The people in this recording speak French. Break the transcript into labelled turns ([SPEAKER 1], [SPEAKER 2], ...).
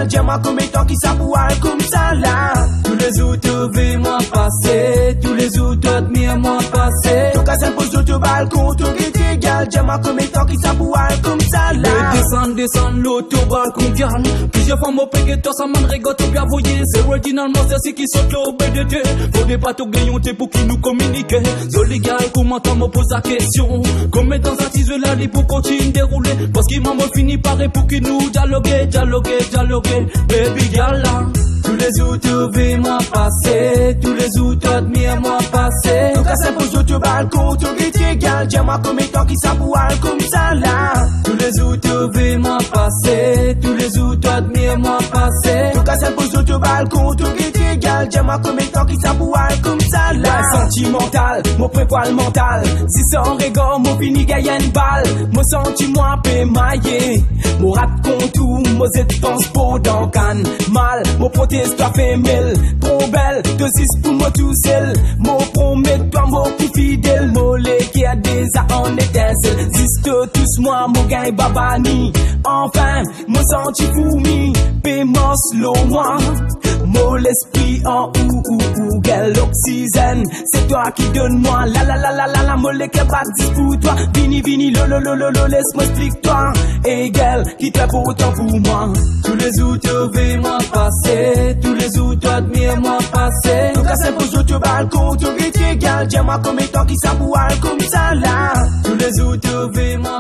[SPEAKER 1] J'aime comme étant qui ça pour aller comme ça là. Tous les autres veulent moi passer, tous les autres admirent moi passer. Ton cas s'impose sur ton balcon, ton qui est égal. J'aime comme étant qui ça pour aller comme ça là.
[SPEAKER 2] Descend l'auto-balcon gal. Plusieurs fois mon pégueteur ça m'en régote bien voyé. C'est ordinalement c'est qui saute au BDT. Faudrait pas tout gagner pour qui nous communique. Yo les gars, comment t'en me pose la question? Comme dans un teaser là, les pour continuer dérouler. Parce qu'il m'a fini par pour qui nous dialoguer. Baby gal là.
[SPEAKER 1] Tous les autres veulent moi passer, tous les autres admirent moi passer. Ton cas s'impose sur ton balcon, ton qui est égal. J'aime comme étant qui ça pour aller comme ça là. Tous les autres veulent moi passer, tous les autres admirent moi passer. Ton cas s'impose sur ton balcon, ton qui est égal. J'aime comme étant qui ça pour aller comme ça là. Ouais, sentimental, mon prépoil mental. Si sans régor, mon fini gagne une balle. Mon sentiment pémaillé, mon rat contour, mon zette pense pour dans canne. Mal, mon protège toi fait mille. Trop belle, 2-6 pour moi tout seul. Mon promet toi mon plus fidèle. Mollet qui a des en étincelle. Ziste tous moi, mon gain babani. Enfin, mon senti fourmi. Pémos l'eau moi. Mon l'esprit en ou quel oxygène. C'est toi qui donne moi la mollet qui bat pour toi. Vini lo laisse-moi explique toi. Égal qui t'a pour autant pour moi. Tous les autres veulent moi passer, tous les autres admirent moi passer. Ton cas s'impose sur ton balcon, ton qui est égal. J'aime moi comme étant qui ça pour aller comme ça là. Tous les autres veulent moi